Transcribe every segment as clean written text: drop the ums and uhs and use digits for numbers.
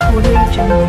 Audio Jungle.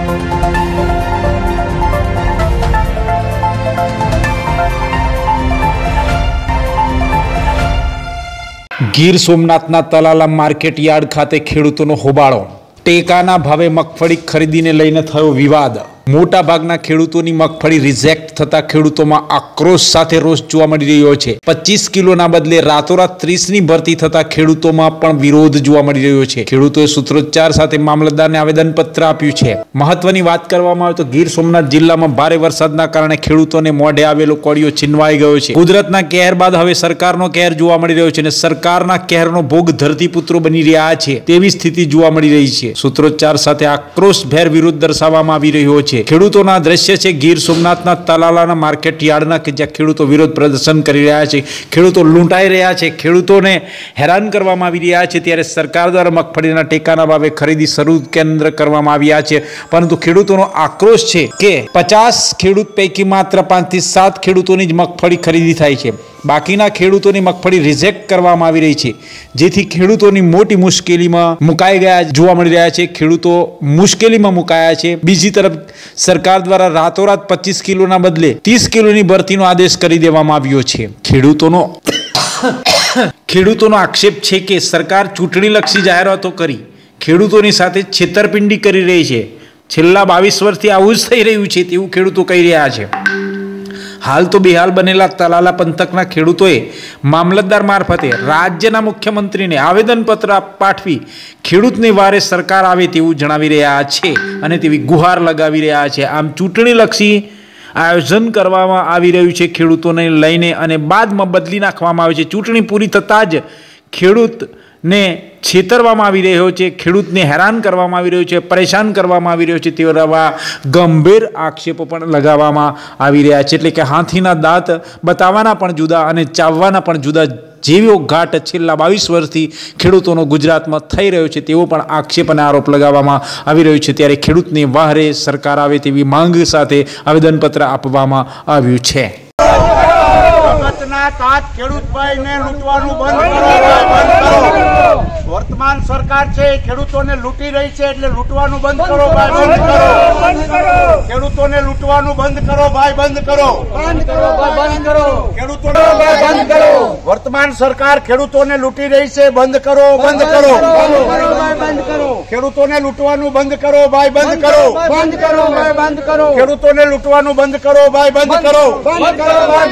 Gir સોમનાથના Talala market yard ખાતે ખેડૂતોનો હોબાળો। ટેકાના ભાવે મગફળી ખરીદીને લઈને થયો વિવાદ। મોટા ભાગના ખેડૂતોની મગફળી રિજેક્ટ થતા ખેડૂતોમાં આક્રોશ સાથે રોષ જોવા મળી રહ્યો છે। 25 કિલોના બદલે રાતોરાત 30ની ભરતી થતા ખેડૂતોમાં પણ વિરોધ જોવા મળી રહ્યો છે। ખેડૂતોએ સૂત્રોચ્ચાર સાથે મામલતદારને આવેદનપત્ર આપ્યું છે। મહત્વની વાત કરવામાં આવે તો ગીર સોમનાથ જિલ્લામાં ભારે વરસાદના કારણે ખેડૂતોને મોઢે આવેલો કોળિયો છીનવાઈ ગયો છે। કુદરતના કહેર બાદ હવે સરકારનો કહેર જોવા મળી રહ્યો છે અને સરકારના કહેરનો ભોગ ધરતીપુત્રો બની રહ્યા છે તેવી સ્થિતિ જોવા મળી રહી છે। સૂત્રોચ્ચાર સાથે આક્રોશભેર વિરોધ દર્શાવવામાં આવી રહ્યો છે। ખેડૂતોના દ્રશ્ય છે ગીર સોમનાથના તલાલાના માર્કેટ યાર્ડના કે જ્યાં ખેડૂતો વિરોધ પ્રદર્શન કરી રહ્યા છે। ખેડૂતો લૂંટાઈ રહ્યા છે, ખેડૂતોને હેરાન કરવામાં આવી રહ્યા છે। ત્યારે સરકાર દ્વારા મગફળીના ટેકાના ભાવે ખરીદી શરૂ કેન્દ્ર કરવામાં આવ્યા છે, પરંતુ ખેડૂતોનો આક્રોશ છે કે 50 ખેડૂત પૈકી માત્ર 5 થી 7 ખેડૂતોની જ મગફળી ખરીદી થાય છે। બાકીના ખેડૂતોની મગફળી રિજેક્ટ કરવામાં આવી રહી છે, જેથી ખેડૂતોની મોટી મુશ્કેલીમાં મુકાઈ ગયા જોવા મળી રહ્યા છે। ખેડૂતો મુશ્કેલીમાં મુકાયા છે। બીજી તરફ સરકાર દ્વારા રાતોરાત 25 કિલોના બદલે 30 કિલોની ભરતીનો આદેશ કરી દેવામાં આવ્યો છે। ખેડૂતોનો આક્ષેપ છે કે સરકાર ચૂંટણીલક્ષી જાહેરાતો કરી ખેડૂતોની સાથે છેતરપિંડી કરી રહી છે। છેલ્લા 22 વર્ષથી આવું જ થઈ રહ્યું છે તેવું ખેડૂતો કહી રહ્યા છે। હાલ તો બેહાલ બનેલા તલાલા પંથકના ખેડૂતોએ મામલતદાર મારફતે રાજ્યના મુખ્યમંત્રીને આવેદનપત્ર પાઠવી ખેડૂતની વારે સરકાર આવે તેવું જણાવી રહ્યા છે અને તેવી ગુહાર લગાવી રહ્યા છે। આમ ચૂંટણીલક્ષી આયોજન કરવામાં આવી રહ્યું છે ખેડૂતોને લઈને અને બાદમાં બદલી નાખવામાં આવે છે। ચૂંટણી પૂરી થતાં જ ખેડૂતને છેતરવામાં આવી રહ્યો છે, ખેડૂતને હેરાન કરવામાં આવી રહ્યો છે, પરેશાન કરવામાં આવી રહ્યો છે તેવા ગંભીર આક્ષેપો પણ લગાવવામાં આવી રહ્યા છે। એટલે કે હાથીના દાંત બતાવવાના પણ જુદા અને ચાવવાના પણ જુદા જેવો ઘાટ છેલ્લા 22 વર્ષથી ખેડૂતોનો ગુજરાતમાં થઈ રહ્યો છે તેવો પણ આક્ષેપ અને આરોપ લગાવવામાં આવી રહ્યો છે। ત્યારે ખેડૂતની વહારે સરકાર આવે તેવી માંગ સાથે આવેદનપત્ર આપવામાં આવ્યું છે। वर्तमान सरकार છે ખેડૂતોને લૂંટી રહી છે એટલે લૂંટવાનું બંધ કરો ભાઈ, બંધ કરો। ખેડૂતોને લૂંટવાનું બંધ કરો ભાઈ, બંધ કરો, બંધ કરો ભાઈ, બંધ કરો। ખેડૂતોને બંધ કરો। વર્તમાન સરકાર ખેડૂતોને લૂંટી રહી છે, બંધ કરો, બંધ કરો, બંધ કરો। ખેડૂતોને લૂંટવાનું બંધ કરો ભાઈ, બંધ કરો, બંધ કરો ભાઈ, બંધ કરો। ખેડૂતોને લૂંટવાનું બંધ કરો ભાઈ, બંધ કરો, બંધ કરો ભાઈ।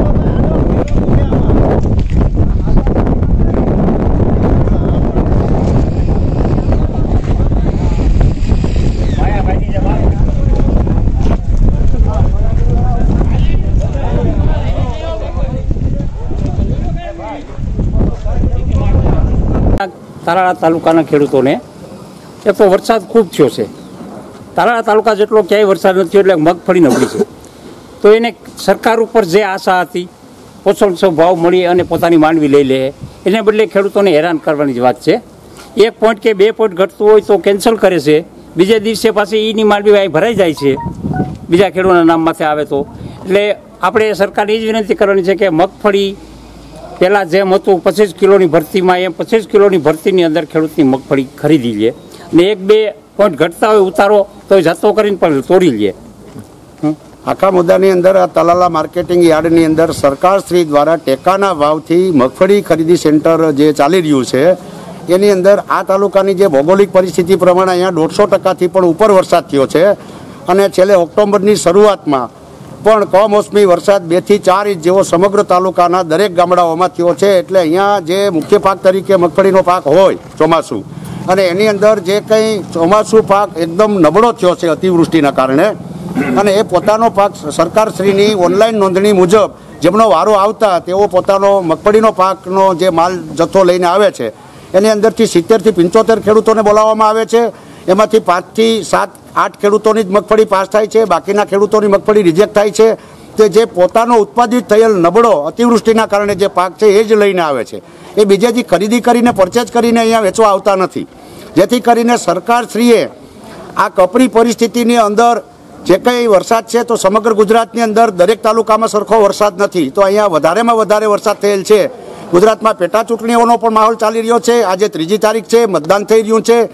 તાલાળા તાલુકાના ખેડૂતોને એક તો વરસાદ ખૂબ થયો છે। તાલાળા તાલુકા જેટલો ક્યાંય વરસાદ નથી એટલે મગફળી નબળી છે। તો એને સરકાર ઉપર જે આશા હતી પોષણક્ષમ ભાવ મળી અને પોતાની માંડવી લઈ લે, એને બદલે ખેડૂતોને હેરાન કરવાની જ વાત છે। 1 પોઈન્ટ કે 2 પોઈન્ટ ઘટતું હોય તો કેન્સલ કરે છે, બીજા દિવસે પાછી એની માંડવી અહીં ભરાઈ જાય છે બીજા ખેડૂતોના નામમાંથી આવે તો। એટલે આપણે સરકારને એ જ વિનંતી કરવાની છે કે મગફળી પહેલાં જેમ હતું 25 કિલોની ભરતીમાં એમ 25 કિલોની ભરતીની અંદર ખેડૂતની મગફળી ખરીદી લે અને 1-2 પોઈન્ટ ઘટતા હોય ઉતારો તો જતો કરીને પણ તોડી લે। આખા મુદ્દાની અંદર આ તલાલા માર્કેટિંગ યાર્ડની અંદર સરકાર શ્રી દ્વારા ટેકાના ભાવથી મગફળી ખરીદી સેન્ટર જે ચાલી રહ્યું છે એની અંદર આ તાલુકાની જે ભૌગોલિક પરિસ્થિતિ પ્રમાણે અહીંયા 150%થી પણ ઉપર વરસાદ થયો છે અને છેલ્લે ઓક્ટોબરની શરૂઆતમાં પણ કમોસમી વરસાદ 2 થી 4 ઇંચ જેવો સમગ્ર તાલુકાના દરેક ગામડાઓમાં થયો છે। એટલે અહીંયા જે મુખ્ય પાક તરીકે મગફળીનો પાક હોય ચોમાસું, અને એની અંદર જે કંઈ ચોમાસું પાક એકદમ નબળો થયો છે અતિવૃષ્ટિના કારણે, અને એ પોતાનો પાક સરકારશ્રીની ઓનલાઈન નોંધણી મુજબ જેમનો વારો આવતા તેઓ પોતાનો મગફળીનો પાકનો જે માલ જથ્થો લઈને આવે છે એની અંદરથી 70 થી 75 ખેડૂતોને બોલાવવામાં આવે છે। એમાંથી 5 થી 7 8 ખેડૂતોની જ મગફળી પાસ થાય છે, બાકીના ખેડૂતોની મગફળી રિજેક્ટ થાય છે। તે જે પોતાનો ઉત્પાદિત થયેલ નબળો અતિવૃષ્ટિના કારણે જે પાક છે એ જ લઈને આવે છે, એ બીજેથી ખરીદી કરીને પરચેજ કરીને અહીંયા વેચવા આવતા નથી। જેથી કરીને સરકારશ્રીએ આ કપરી પરિસ્થિતિની અંદર જે કંઈ વરસાદ છે તો સમગ્ર ગુજરાતની અંદર દરેક તાલુકામાં સરખો વરસાદ નથી, તો અહીંયા વધારેમાં વધારે વરસાદ થયેલ છે। ગુજરાતમાં પેટા ચૂંટણીઓનો પણ માહોલ ચાલી રહ્યો છે। આજે 3જી તારીખ છે, મતદાન થઈ રહ્યું છે।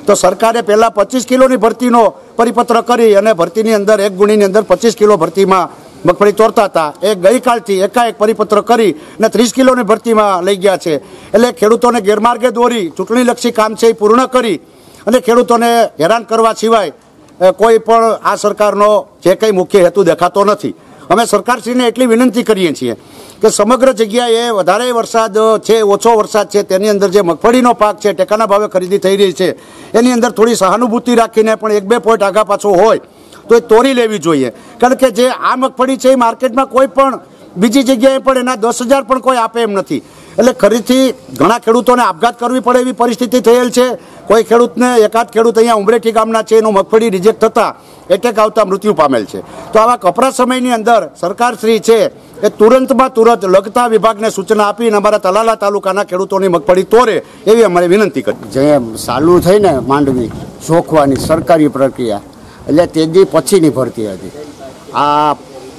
તો સરકારે પહેલાં 25 કિલોની ભરતીનો પરિપત્ર કરી અને ભરતીની અંદર 1 ગુણીની અંદર 25 કિલો ભરતીમાં મગફળી તોડતા હતા. એ ગઈકાલથી એકાએક પરિપત્ર કરી અને 30 કિલોની ભરતીમાં લઈ ગયા છે. એટલે ખેડૂતોને ગેરમાર્ગે દોરી ચૂંટણીલક્ષી કામ છે એ પૂર્ણ કરી અને ખેડૂતોને હેરાન કરવા સિવાય કોઈ પણ આ સરકારનો જે કંઈ મુખ્ય હેતુ દેખાતો નથી. અમે સરકારશ્રીને એટલી વિનંતી કરીએ છીએ કે સમગ્ર જગ્યાએ વધારે વરસાદ છે, ઓછો વરસાદ છે, તેની અંદર જે મગફળીનો પાક છે ટેકાના ભાવે ખરીદી થઈ રહી છે એની અંદર થોડી સહાનુભૂતિ રાખીને પણ 1-2 પોઈન્ટ આગા પાછો હોય તો એ તોડી લેવી જોઈએ. કારણ કે જે આ મગફળી છે એ માર્કેટમાં કોઈ પણ બીજી જગ્યાએ પણ એના 10,000 પણ કોઈ આપે એમ નથી. એટલે ખરીથી ઘણા ખેડૂતોને આપઘાત કરવી પડે એવી પરિસ્થિતિ થયેલ છે. કોઈ ખેડૂતને એકાદ ખેડૂત અહીંયા ઉમરેઠી ગામના છે એનું મગફળી રિજેક્ટ થતાં એટેક આવતા મૃત્યુ પામેલ છે. તો આવા કપરા સમયની અંદર સરકારશ્રી છે એ તુરંતમાં તુરંત લગતા વિભાગને સૂચના આપીને અમારા તલાલા તાલુકાના ખેડૂતોની મગફળી તોરે એવી અમારે વિનંતી કરી. જે ચાલુ થઈ ને માંડવી જોખવાની સરકારી પ્રક્રિયા એટલે તેજી પછીની ભરતી હતી. આ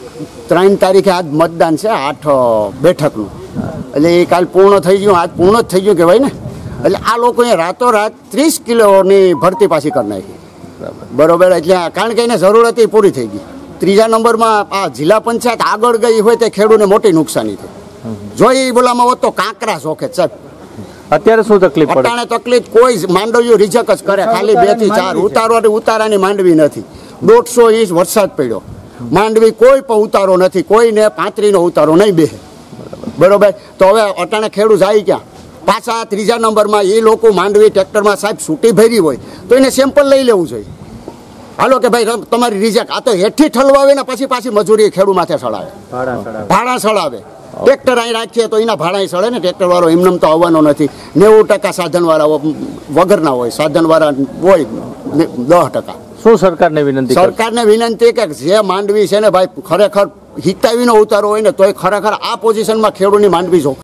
3 તારીખે આજ મતદાન છે 8 બેઠકનું, એટલે એ કાલ પૂર્ણ થઈ ગયું, આજ પૂર્ણ જ થઈ ગયું કહેવાય ને. એટલે આ લોકોએ રાતોરાત 30 કિલોની ભરતી પાછી કરી નાખી. બરોબર, એટલે કારણ કે એને જરૂર હતી પૂરી થઈ ગઈ. 3જા નંબરમાં આ જિલ્લા પંચાયત આગળ ગઈ હોય તે ખેડૂતને મોટી નુકસાની થઈ. જો એ બોલામાં હોત તો કાંકરા શોખે સાહેબ. અત્યારે શું તકલીફ પડે? અટાણે તકલીફ કોઈ માંડવીઓ રિજેક્ટ જ કરે, ખાલી 2 થી 4 ઉતારાની માંડવી નથી. 150 ઇંચ વરસાદ પડ્યો, માંડવી કોઈ પણ ઉતારો નથી, કોઈને 35નો ઉતારો નહીં બેસે. બરોબર, તો હવે અટાણે ખેડૂત જાય ક્યાં? પાછા 3જા નંબરમાં એ લોકો માંડવી ટ્રેક્ટરમાં સાહેબ છૂટી ભરી હોય તો એને સેમ્પલ લઈ લેવું જોઈએ. હાલો કે ભાઈ તમારી રિજેક્ટ, આ તો હેઠી ઠલવાવે ને પછી પાછી મજૂરી ખેડૂત માથે સડાવે, ભાડા સડાવે. ટ્રેક્ટર અહીં રાખીએ તો એના ભાડા સડે ને, ટ્રેક્ટર વાળો એમને તો આવવાનો નથી. 90% સાધનવાળા વગરના હોય, સાધનવાળા હોય 10%. શું સરકારને વિનંતી? સરકારને વિનંતી કે જે માંડવી છે ને ભાઈ ખરેખર હિતાવીનો ઉતારો હોય ને તો ખરેખર આ પોઝિશનમાં ખેડૂતની માંડવી જો